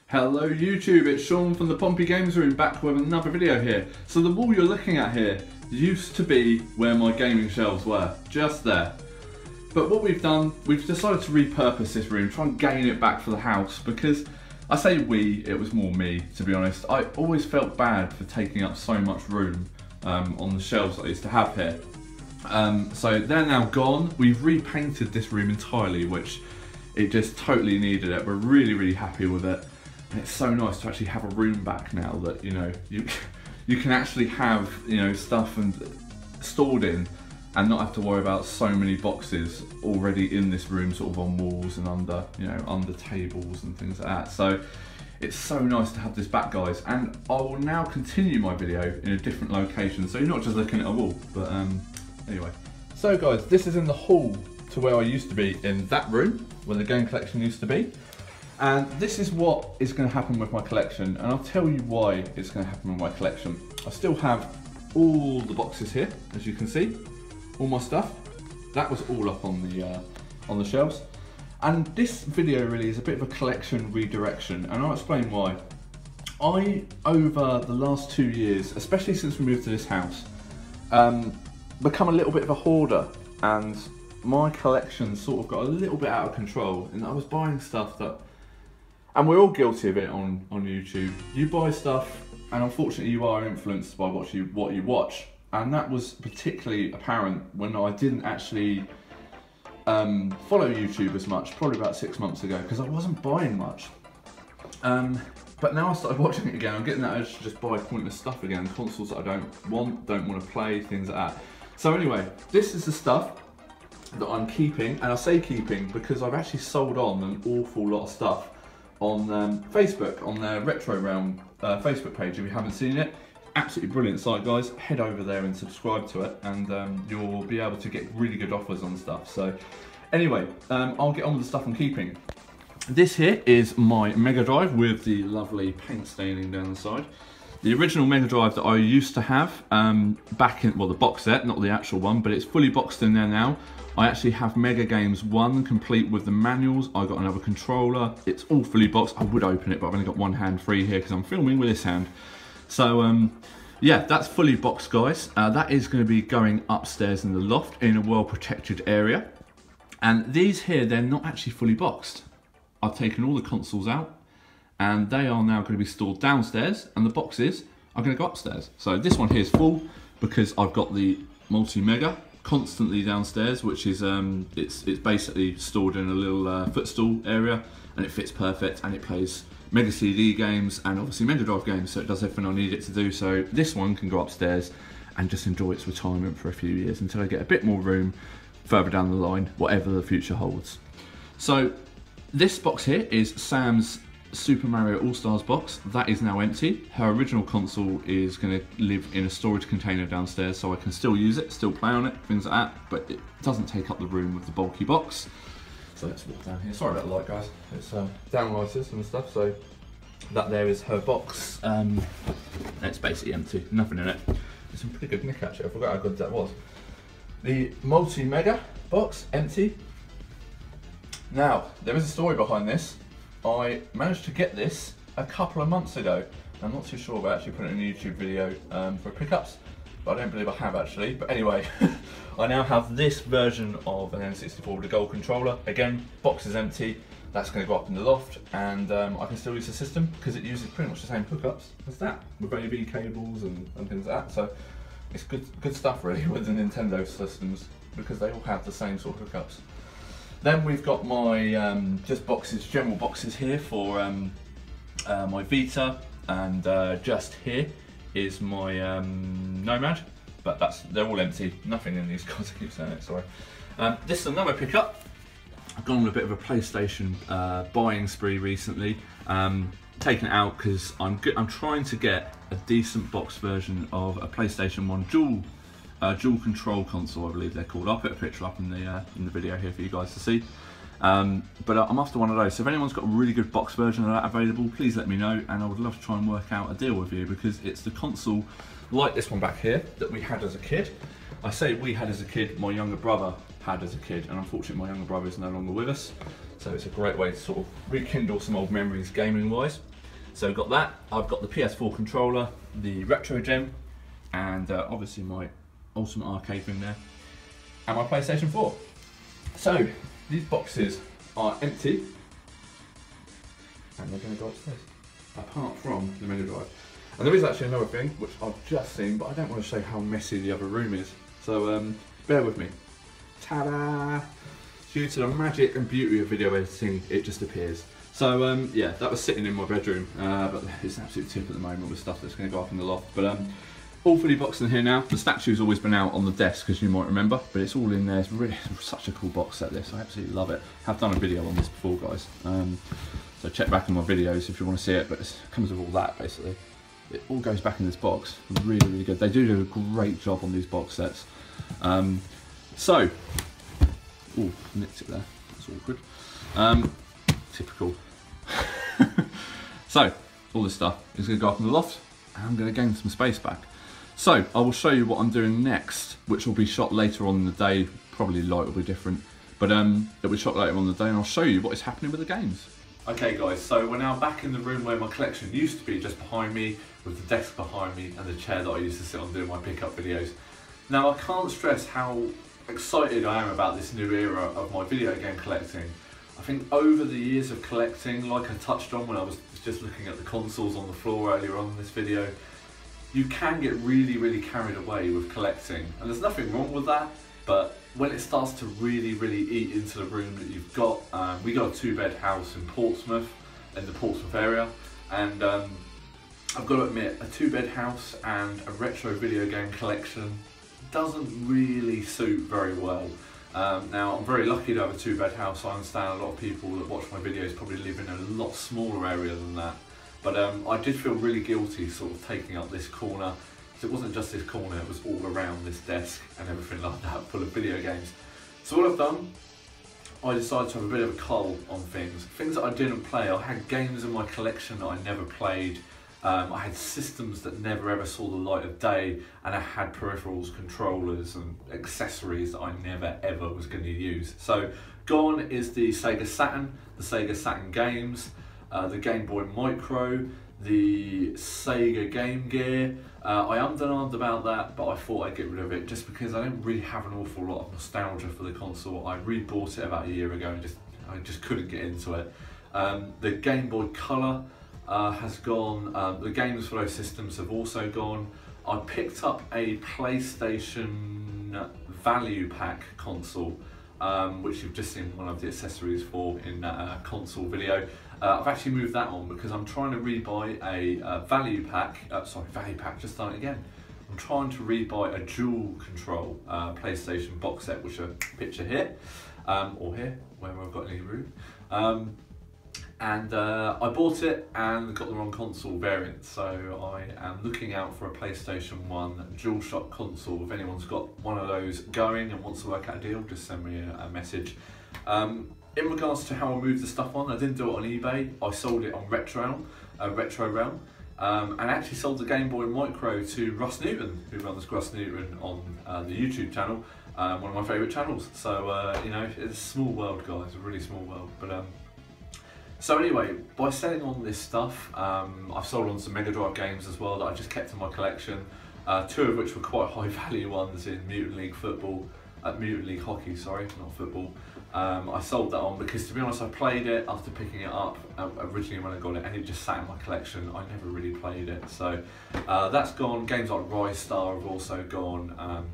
Hello YouTube, it's Sean from the Pompey Games Room back with another video here. So the wall you're looking at here used to be where my gaming shelves were, just there. But what we've done, we've decided to repurpose this room, try and gain it back for the house, because I say we, it was more me to be honest. I always felt bad for taking up so much room on the shelves that I used to have here. So they're now gone. We've repainted this room entirely, which it just totally needed it. We're really happy with it. And it's so nice to actually have a room back now that, you know, you can actually have, you know, stuff stored in and not have to worry about so many boxes already in this room, sort of on walls and under, you know, under tables and things like that. So it's so nice to have this back, guys. And I will now continue my video in a different location, so you're not just looking at a wall, but anyway. So guys, this is in the hall to where I used to be in that room, where the game collection used to be. And this is what is going to happen with my collection, and I'll tell you why it's going to happen with my collection. I still have all the boxes here, as you can see, all my stuff. That was all up on the shelves. And this video really is a bit of a collection redirection, and I'll explain why. Over the last 2 years, especially since we moved to this house, become a little bit of a hoarder, and my collection sort of got a little bit out of control, and I was buying stuff that, and we're all guilty of it on YouTube. You buy stuff, and unfortunately you are influenced by what you watch. And that was particularly apparent when I didn't actually follow YouTube as much, probably about 6 months ago, because I wasn't buying much. But now I started watching it again, I'm getting that urge to just buy pointless stuff again, consoles that I don't want to play, things like that. So anyway, this is the stuff that I'm keeping, and I say keeping because I've actually sold on an awful lot of stuff on Facebook, on their Retro Realm Facebook page. If you haven't seen it, absolutely brilliant site, guys. Head over there and subscribe to it, and you'll be able to get really good offers on stuff. So anyway, I'll get on with the stuff I'm keeping. This here is my Mega Drive with the lovely paint staining down the side. The original Mega Drive that I used to have back in, well, the box set, not the actual one, but it's fully boxed in there now. I actually have Mega Games 1 complete with the manuals. I got another controller. It's all fully boxed. I would open it, but I've only got one hand free here because I'm filming with this hand. So yeah, that's fully boxed, guys. That is going to be going upstairs in the loft in a well-protected area. And these here, they're not actually fully boxed. I've taken all the consoles out, and they are now going to be stored downstairs, and the boxes are going to go upstairs. So this one here is full because I've got the multi-mega constantly downstairs, which is it's basically stored in a little footstool area, and it fits perfect, and it plays Mega CD games and obviously Mega Drive games, so it does everything I need it to do. So this one can go upstairs and just enjoy its retirement for a few years until I get a bit more room further down the line, whatever the future holds. So this box here is Sam's Super Mario All-Stars box. That is now empty. Her original console is going to live in a storage container downstairs, so I can still use it, still play on it, things like that, but it doesn't take up the room with the bulky box. So let's walk down here. Sorry about the light, guys. It's downlighters and stuff, so that there is her box. It's basically empty, nothing in it. There's some pretty good nick actually, I forgot how good that was. The multi-mega box, empty. Now, there is a story behind this. I managed to get this a couple of months ago. I'm not too sure about actually putting it in a YouTube video for pickups, but I don't believe I have actually. But anyway, I now have this version of an N64 with a gold controller. Again, box is empty. That's going to go up in the loft, and I can still use the system because it uses pretty much the same hookups as that, with AV cables and things like that. So it's good stuff really with the Nintendo systems, because they all have the same sort of hookups. Then we've got my just boxes, general boxes here for my Vita, and just here is my Nomad, but they're all empty, nothing in these guys, I keep saying it, sorry. This is another pickup. I've gone on a bit of a PlayStation buying spree recently, taken it out because I'm trying to get a decent box version of a PlayStation 1 dual control console, I believe they're called. I'll put a picture up in the video here for you guys to see. But I'm after one of those, so if anyone's got a really good box version of that available, please let me know, and I would love to try and work out a deal with you, because it's the console like this one back here that we had as a kid. I say we had as a kid, my younger brother had as a kid, and unfortunately my younger brother is no longer with us, so it's a great way to sort of rekindle some old memories gaming wise. So we've got that, I've got the PS4 controller, the Retro Gem, and obviously my Ultimate Arcade thing there, and my PlayStation 4. So these boxes are empty, and they're going to go upstairs, apart from the Mega Drive. And there is actually another thing, which I've just seen, but I don't want to show how messy the other room is. So bear with me. Ta-da! Due to the magic and beauty of video editing, it just appears. So yeah, that was sitting in my bedroom, but it's an absolute tip at the moment with stuff that's going to go up in the loft. But all fully boxed in here now. The statue's always been out on the desk, as you might remember, but it's all in there. It's really such a cool box set, this. I absolutely love it. I've done a video on this before, guys. So check back in my videos if you want to see it, but it comes with all that, basically. It all goes back in this box. Really, really good. They do a great job on these box sets. So, oh, nicked it there. That's awkward. Typical. So, all this stuff is going to go up in the loft, and I'm going to gain some space back. So, I will show you what I'm doing next, which will be shot later on in the day. Probably light will be different, but it'll be shot later on in the day, and I'll show you what is happening with the games. Okay guys, so we're now back in the room where my collection used to be, just behind me, with the desk behind me and the chair that I used to sit on doing my pickup videos. Now I can't stress how excited I am about this new era of my video game collecting. I think over the years of collecting, like I touched on when I was just looking at the consoles on the floor earlier on in this video, you can get really, really carried away with collecting. And there's nothing wrong with that, but when it starts to really, really eat into the room that you've got, we got a 2-bed house in Portsmouth, in the Portsmouth area, and I've got to admit, a 2-bed house and a retro video game collection doesn't really suit very well. Now, I'm very lucky to have a 2-bed house. I understand a lot of people that watch my videos probably live in a lot smaller area than that, but I did feel really guilty sort of taking up this corner. So it wasn't just this corner, it was all around this desk and everything like that, full of video games. So what I've done, I decided to have a bit of a cull on things that I didn't play. I had games in my collection that I never played. I had systems that never ever saw the light of day, and I had peripherals, controllers and accessories that I never ever was going to use. So gone is the Sega Saturn, the Sega Saturn games, the Game Boy Micro, the Sega Game Gear. I ummed and ahed about that, but I thought I'd get rid of it just because I don't really have an awful lot of nostalgia for the console. I rebought it about a year ago and I just couldn't get into it. The Game Boy Color has gone. The games for those systems have also gone. I picked up a PlayStation Value Pack console, which you've just seen one of the accessories for in that console video. I've actually moved that on because I'm trying to rebuy a Value Pack, just done it again. I'm trying to rebuy a dual control PlayStation box set, which I picture here, or here, wherever I've got any room. And I bought it and got the wrong console variant, so I am looking out for a PlayStation 1 DualShock console. If anyone's got one of those going and wants to work out a deal, just send me a message. In regards to how I moved the stuff on, I didn't do it on eBay. I sold it on Retro Realm, and I actually sold the Game Boy Micro to Russ Newton, who runs Russ Newton on the YouTube channel, one of my favourite channels. So you know, it's a small world, guys, a really small world. But so anyway, by selling on this stuff, I've sold on some Mega Drive games as well that I just kept in my collection. 2 of which were quite high value ones in Mutant League Hockey, sorry, not football. I sold that on because, to be honest, I played it after picking it up originally when I got it, and it just sat in my collection. I never really played it, so that's gone. Games like Rise Star have also gone,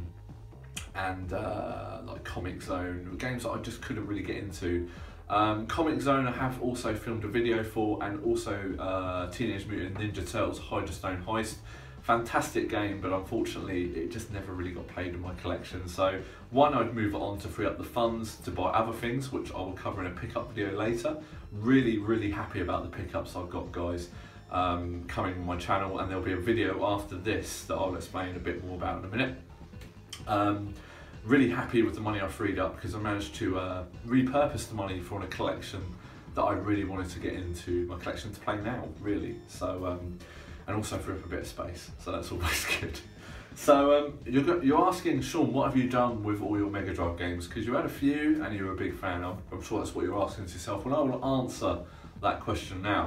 and like Comic Zone, games that I just couldn't really get into. Comic Zone I have also filmed a video for, and also Teenage Mutant Ninja Turtles Hydra Stone Heist. Fantastic game, but unfortunately it just never really got played in my collection. So one, I'd move it on to free up the funds to buy other things, which I will cover in a pickup video later. Really happy about the pickups I've got, guys, coming on my channel, and there'll be a video after this that I'll explain a bit more about in a minute. Really happy with the money I freed up because I managed to repurpose the money for a collection that I really wanted to get into my collection to play now, really. So and also free up a bit of space, so that's always good. So you're asking, Sean, what have you done with all your Mega Drive games? Because you had a few and you were a big fan. I'm sure that's what you're asking to yourself. Well, I will answer that question now.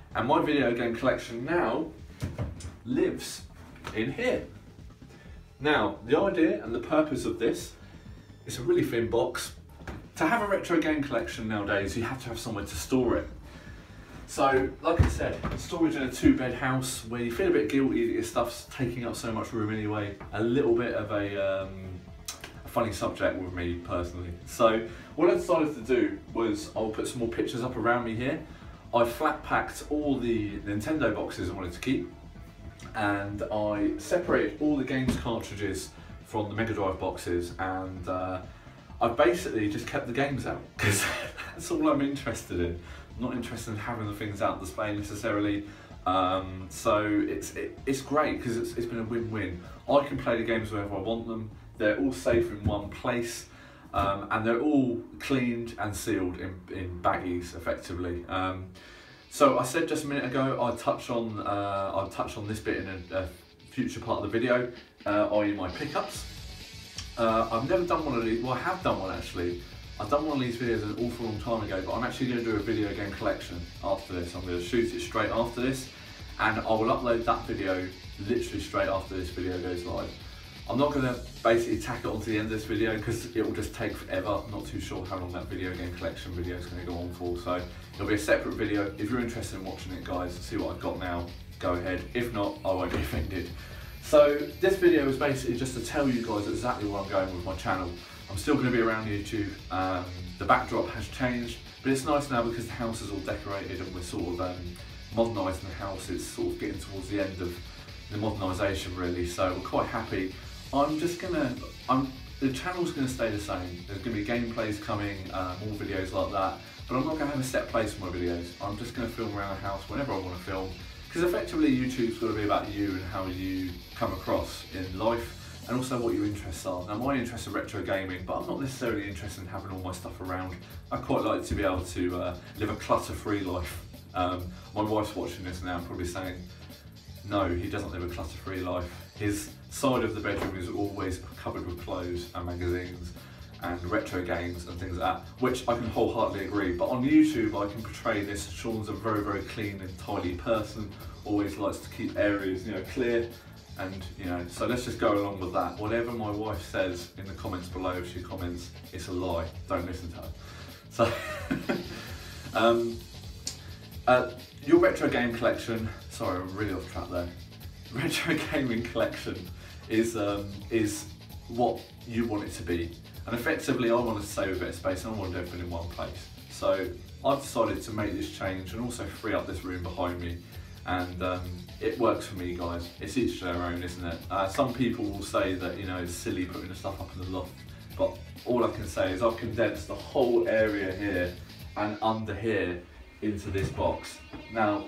And my video game collection now lives in here. Now, the idea and the purpose of this, it's a really thin box. To have a retro game collection nowadays, you have to have somewhere to store it. So, like I said, storage in a 2-bed house where you feel a bit guilty that your stuff's taking up so much room anyway. A little bit of a funny subject with me personally. So, what I decided to do was I'll put some more pictures up around me here. I flat packed all the Nintendo boxes I wanted to keep, and I separated all the games cartridges from the Mega Drive boxes, and I basically just kept the games out because that's all I'm interested in. I'm not interested in having the things out on display necessarily. So it's great because it's been a win-win. I can play the games wherever I want them. They're all safe in one place, and they're all cleaned and sealed in baggies effectively. So I said just a minute ago I'd touch on this bit in a future part of the video, i.e. my pickups. I've never done one of these. Well, I have done one actually. I've done one of these videos an awful long time ago, but I'm actually going to do a video game collection after this. I'm going to shoot it straight after this, and I will upload that video literally straight after this video goes live. I'm not going to basically tack it onto the end of this video because it will just take forever. I'm not too sure how long that video game collection video is going to go on for, so it'll be a separate video. If you're interested in watching it, guys, see what I've got now, go ahead. If not, I won't be offended. So this video is basically just to tell you guys exactly where I'm going with my channel. I'm still going to be around YouTube. The backdrop has changed, but it's nice now because the house is all decorated and we're sort of modernising the house. It's sort of getting towards the end of the modernisation really, so we're quite happy. The channel's going to stay the same. There's going to be gameplays coming, more videos like that, but I'm not going to have a set place for my videos. I'm just going to film around the house whenever I want to film, because effectively YouTube's got to be about you and how you come across in life, and also what your interests are. Now my interests are retro gaming, but I'm not necessarily interested in having all my stuff around. I quite like to be able to live a clutter-free life. My wife's watching this now and probably saying, no, he doesn't live a clutter-free life. His side of the bedroom is always covered with clothes and magazines and retro games and things like that, which I can wholeheartedly agree. But on YouTube I can portray this. Sean's a very, very clean and tidy person, always likes to keep areas, clear. And so let's just go along with that. Whatever my wife says in the comments below, if she comments, it's a lie. Don't listen to her. So, your retro game collection. Sorry, I'm really off track there. Retro gaming collection is what you want it to be, and effectively, I want to save a bit of space and I want everything in one place. So I've decided to make this change and also free up this room behind me. And it works for me, guys. It's each their own, isn't it? Some people will say that it's silly putting the stuff up in the loft, but all I can say is I've condensed the whole area here and under here into this box. Now,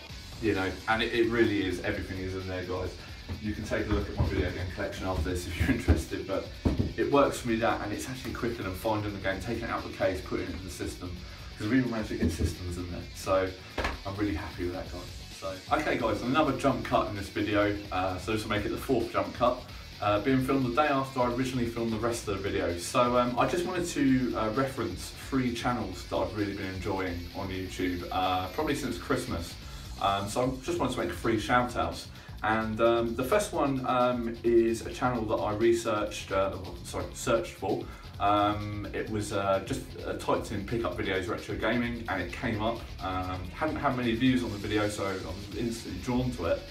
and it really is, everything is in there, guys. You can take a look at my video game collection after this if you're interested, but it works for me that, and it's actually quicker than finding the game, taking it out of the case, putting it into the system, because we even managed to get systems in there. So I'm really happy with that, guys. Okay guys, another jump cut in this video, so this will make it the 4th jump cut, being filmed the day after I originally filmed the rest of the video. So I just wanted to reference 3 channels that I've really been enjoying on YouTube, probably since Christmas. So I just wanted to make 3 shout-outs. And the first one is a channel that I searched for. It was just typed in pickup videos retro gaming and it came up. Hadn't had many views on the video, so I was instantly drawn to it.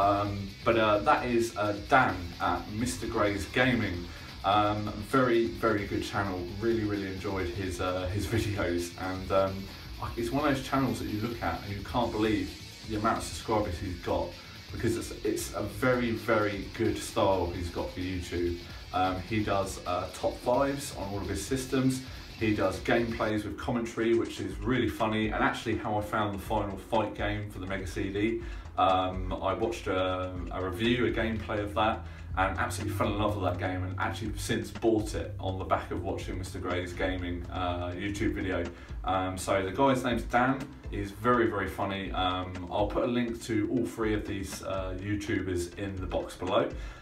But that is Dan at MrGreys Gaming. Very, very good channel. Really, really enjoyed his videos, and it's one of those channels that you look at and you can't believe the amount of subscribers he's got, because it's a very, very good style he's got for YouTube. He does top 5s on all of his systems. He does gameplays with commentary, which is really funny, and actually how I found the Final Fight game for the Mega CD. I watched a review, a gameplay of that, and absolutely fell in love with that game, and actually since bought it on the back of watching MrGreys Gaming YouTube video. So the guy's name's Dan. He's very, very funny. I'll put a link to all 3 of these YouTubers in the box below.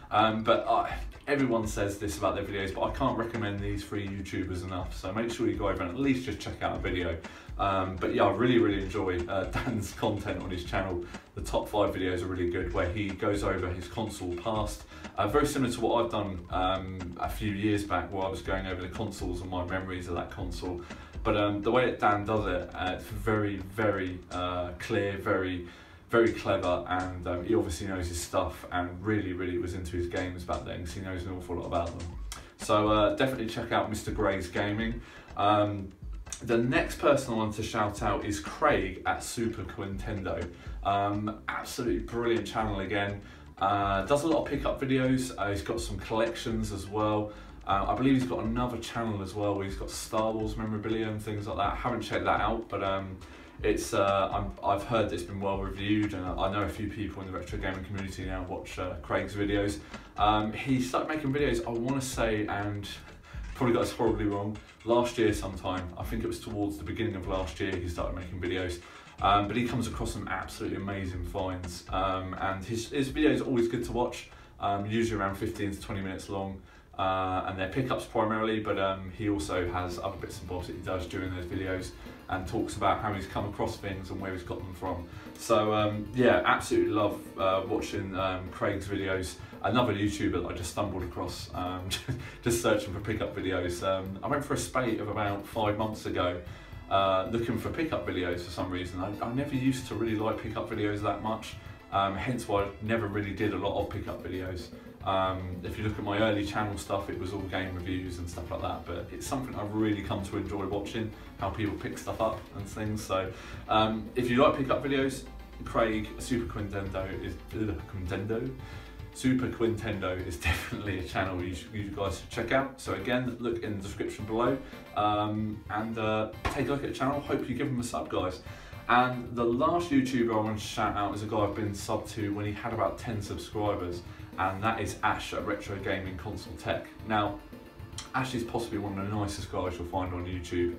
Everyone says this about their videos, but I can't recommend these 3 YouTubers enough, so make sure you go over and at least just check out a video. But yeah, I really enjoy Dan's content on his channel. The top 5 videos are really good, where he goes over his console past, very similar to what I've done a few years back, where I was going over the consoles and my memories of that console. But the way that Dan does it, it's very clear, very clever, and he obviously knows his stuff and really was into his games back then, because he knows an awful lot about them. So definitely check out MrGreys Gaming. The next person I want to shout out is Craig at Superquintendo. Absolutely brilliant channel again. Does a lot of pickup videos. He's got some collections as well. I believe he's got another channel as well where he's got Star Wars memorabilia and things like that. I haven't checked that out, but it's I've heard it's been well reviewed, and I know a few people in the retro gaming community now watch Craig's videos. He started making videos, I want to say, and probably got this horribly wrong, last year sometime. I think it was towards the beginning of last year he started making videos. But he comes across some absolutely amazing finds, and his videos are always good to watch, usually around 15 to 20 minutes long. And they're pickups primarily, but he also has other bits and bobs that he does during those videos, and talks about how he's come across things and where he's got them from. So yeah, absolutely love watching Craig's videos. Another YouTuber that I just stumbled across, just searching for pickup videos. I went for a spate of about 5 months ago, looking for pickup videos for some reason. I never used to really like pickup videos that much, hence why I never really did a lot of pickup videos. If you look at my early channel stuff, it was all game reviews and stuff like that, but it's something I've really come to enjoy watching, how people pick stuff up and things. So if you like pickup videos, Craig Superquintendo is definitely a channel you guys should check out. So again, look in the description below, and take a look at the channel. Hope you give him a sub, guys. And the last YouTuber I want to shout out is a guy I've been subbed to when he had about 10 subscribers, and that is Ash at Retro Gaming Console Tech. Now, Ash is possibly one of the nicest guys you'll find on YouTube.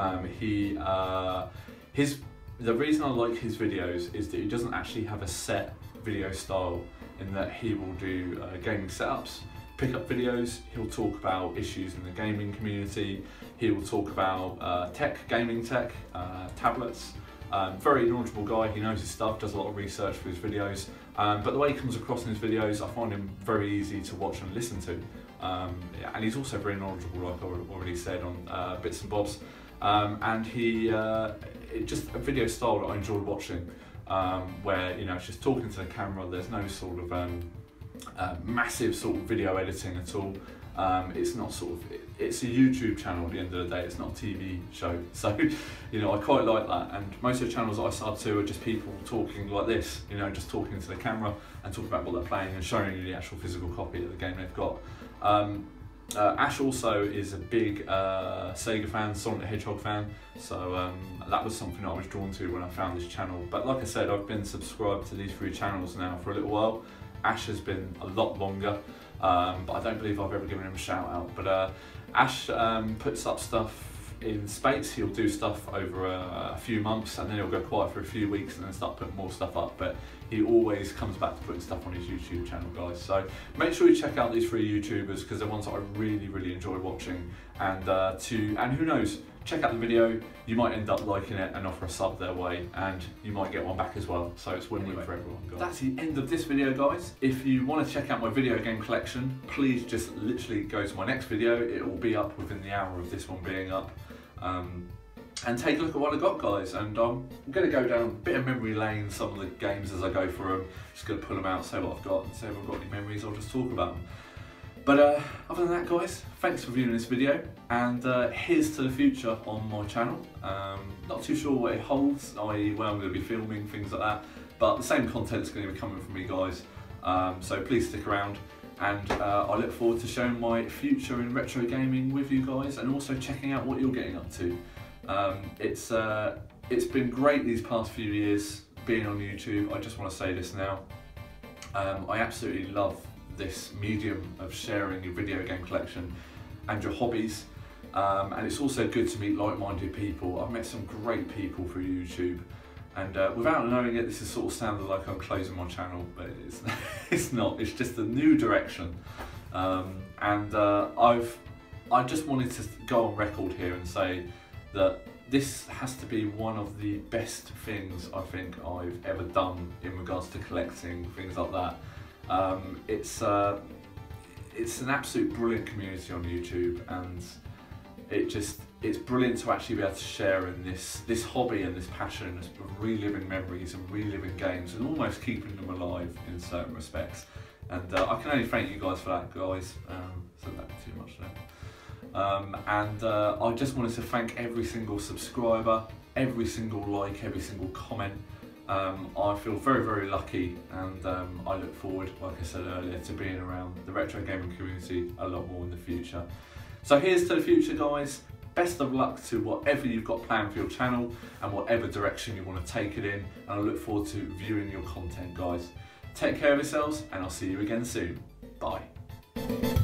The reason I like his videos is that he doesn't actually have a set video style, in that he will do gaming setups, pickup videos, he'll talk about issues in the gaming community, he will talk about gaming tech, tablets. Very knowledgeable guy, he knows his stuff, does a lot of research for his videos, but the way he comes across in his videos, I find him very easy to watch and listen to. Yeah, and he's also very knowledgeable, like I already said, on bits and bobs, and just a video style that I enjoy watching, where, you know, it's just talking to the camera, there's no sort of massive sort of video editing at all. It's not sort of, it's a YouTube channel at the end of the day, it's not a TV show. So, you know, I quite like that, and most of the channels I sub to are just people talking like this, you know, just talking to the camera and talking about what they're playing and showing you the actual physical copy of the game they've got. Ash also is a big Sega fan, Sonic the Hedgehog fan, so that was something I was drawn to when I found this channel. But like I said, I've been subscribed to these 3 channels now for a little while. Ash has been a lot longer, but I don't believe I've ever given him a shout out. But Ash puts up stuff in spates. He'll do stuff over a few months, and then he'll go quiet for a few weeks and then start putting more stuff up, but he always comes back to putting stuff on his YouTube channel, guys. So make sure you check out these 3 YouTubers, because they're ones that I really enjoy watching, and who knows, check out the video, you might end up liking it and offer a sub their way, and you might get one back as well, so it's win-win for everyone, guys. That's the end of this video, guys. If you want to check out my video game collection, please just literally go to my next video. It will be up within the hour of this one being up. And take a look at what I got, guys, and I'm going to go down a bit of memory lane, some of the games as I go through them. Just going to pull them out, say what I've got, and say if I've got any memories, I'll just talk about them. But other than that, guys, thanks for viewing this video, and here's to the future on my channel. Not too sure what it holds, i.e. where I'm going to be filming, things like that, but the same content's going to be coming from me, guys, so please stick around. And I look forward to showing my future in retro gaming with you guys, and also checking out what you're getting up to. It's been great these past few years being on YouTube. I just want to say this now. I absolutely love this medium of sharing your video game collection and your hobbies. And it's also good to meet like-minded people. I've met some great people through YouTube. And without knowing it, this is sort of sounded like I'm closing my channel, but it's, it's not. It's just a new direction. I just wanted to go on record here and say that this has to be one of the best things I think I've ever done in regards to collecting, things like that. It's an absolute brilliant community on YouTube, and it's brilliant to actually be able to share in this hobby and this passion of reliving memories and reliving games and almost keeping them alive in certain respects. And I can only thank you guys for that, guys. Said that too much there. I just wanted to thank every single subscriber, every single like, every single comment. I feel very, very lucky, and I look forward, like I said earlier, to being around the retro gaming community a lot more in the future. So here's to the future, guys. Best of luck to whatever you've got planned for your channel and whatever direction you want to take it in, and I look forward to viewing your content, guys. Take care of yourselves, and I'll see you again soon. Bye.